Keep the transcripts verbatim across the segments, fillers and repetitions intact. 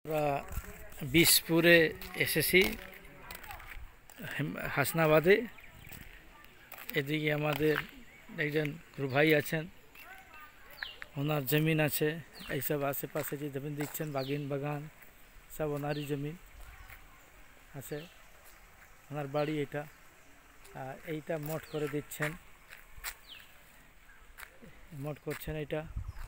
আমরা বিষপুরে এসেছি হাসনাবাদে। এদিকে আমাদের একজন গুরু ভাই আছেন, ওনার জমিন আছে। এইসব আশেপাশে যে জমিন দিচ্ছেন বাগিন বাগান সব ওনারই জমিন আছে, ওনার বাড়ি এটা। আর এইটা মঠ করে দিচ্ছেন, মঠ করছেন এটা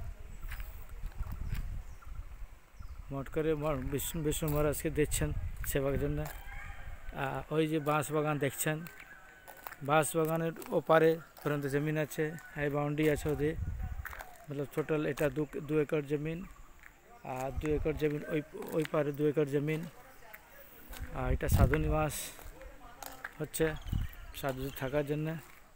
মঠ করে বিষ্ণু বিষ্ণু মহারাজকে দিচ্ছেন সেবার জন্য। ওই যে বাঁশ বাগান দেখছেন, বাঁশ বাগানের ওপারে পর্যন্ত জমিন আছে, হাই বাউন্ডারি আছে ওদের, मतलब টোটাল এটা দু দু একর জমিন। আর দু একর জমিন ওই ওই পারে দু একর জমিন। আর এটা সাধু নিবাস হচ্ছে, সাধু থাকার জন্য।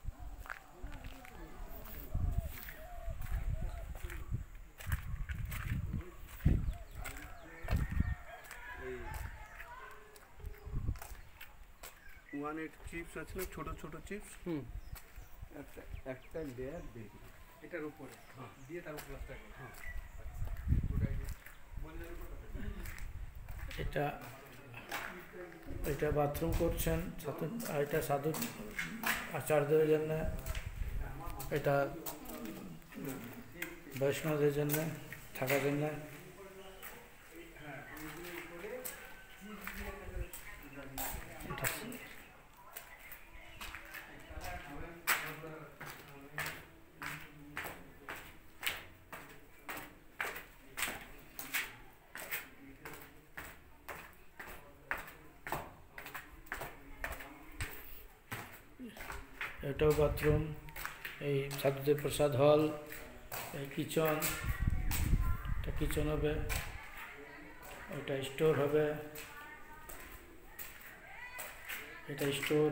ওয়ান এইট চিপস আছে না, ছোট ছোট চিপস, হুম একটা একটা লেয়ার দেখি এটার উপরে হ্যাঁ দিয়ে তার উপরে প্লাস্টার করে। হ্যাঁ এটা এটা বাথরুম করছেন সাধু, এটা সাধু আচার্যদের জন্য, এটা বৈষ্ণবদের জন্য থাকার জন্য। এটাও বাথরুম, এই সাধুদের প্রসাদ হল, এই কিচেন, এটা কিচেন হবে, ওটা স্টোর হবে, এটা স্টোর।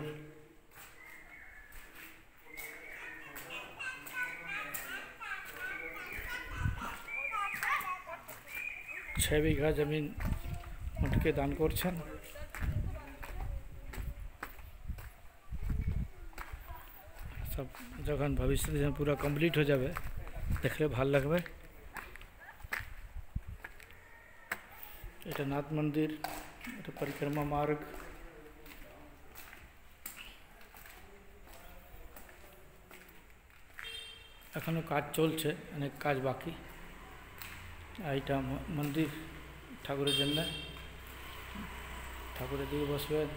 ছয় বিঘা জমিন মঠকে দান করছেন। সব যখন ভবিষ্যতে যখন পুরো কমপ্লিট হয়ে যাবে দেখলে ভালো লাগবে। এটা নাথ মন্দির, এটা পরিক্রমা মার্গ। এখনো কাজ চলছে, অনেক কাজ বাকি। এইটা মন্দির ঠাকুরের জন্য, ঠাকুরের দিকে বসবেন।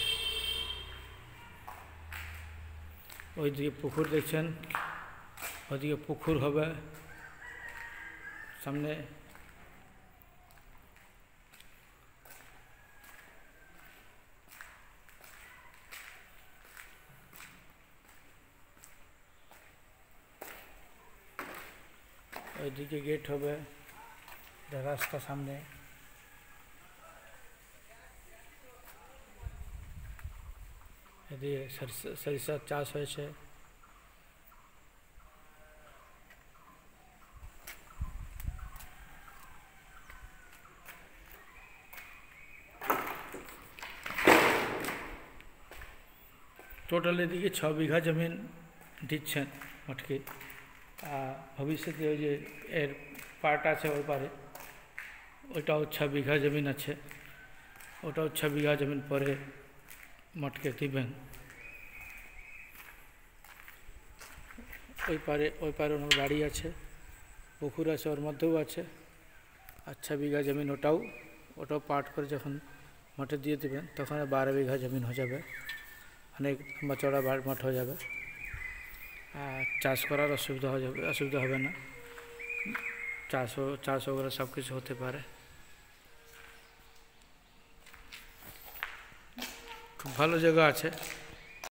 ওইদিকে পুকুর দেখছেন, ওইদিকে পুকুর হবে সামনে। ওইদিকে গেট হবে, রাস্তা সামনে। এদিকে সরিষার চাষ হয়েছে। টোটাল এদিকে ছ বিঘা জমিন দিচ্ছেন মঠকে। আর ভবিষ্যতে ওই যে এর পার্ট আছে ওই পারে, ওইটাও ছ বিঘা জমিন আছে, ওটাও ছ বিঘা জমিন পরে মঠকে দিবেন। ওই পারে ওই পারে ওনার বাড়ি আছে, পুকুর আছে, ওর মধ্যেও আছে। আর ছ বিঘা জমিন ওটাও ওটাও পার্ট করে যখন মঠে দিয়ে দেবেন তখন বারো বিঘা জমিন হয়ে যাবে, অনেক লম্বা চড়া মঠ হয়ে যাবে। আর চাষ করার অসুবিধা হয়ে যাবে, অসুবিধা হবে না, চাষও চাষ ওগুলো সব কিছু হতে পারে। খুব ভালো জায়গা আছে।